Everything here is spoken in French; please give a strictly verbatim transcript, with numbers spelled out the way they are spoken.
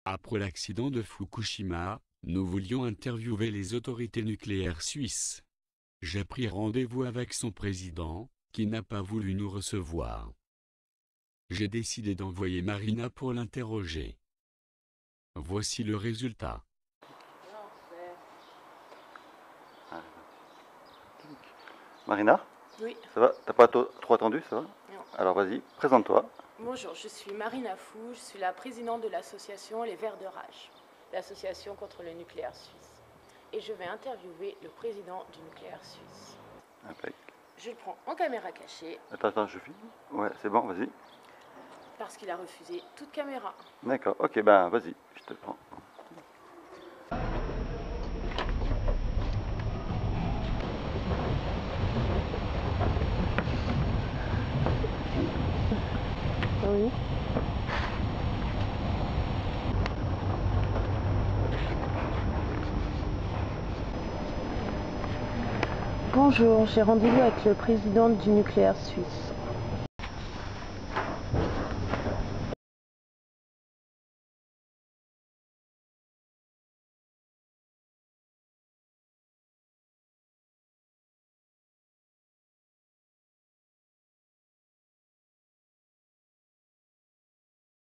Après l'accident de Fukushima, nous voulions interviewer les autorités nucléaires suisses. J'ai pris rendez-vous avec son président, qui n'a pas voulu nous recevoir. J'ai décidé d'envoyer Marina pour l'interroger. Voici le résultat. Marina? Oui. Ça va? T'as pas trop attendu, ça va? Non. Alors vas-y, présente-toi. Bonjour, je suis Marina Fou, je suis la présidente de l'association Les Verts de Rage, l'association contre le nucléaire suisse. Et je vais interviewer le président du nucléaire suisse. Impec. Je le prends en caméra cachée. Attends, attends, je filme. Ouais, c'est bon, vas-y. Parce qu'il a refusé toute caméra. D'accord, ok, ben vas-y, je te prends. Oui. Bonjour, j'ai rendez-vous avec le président du nucléaire suisse.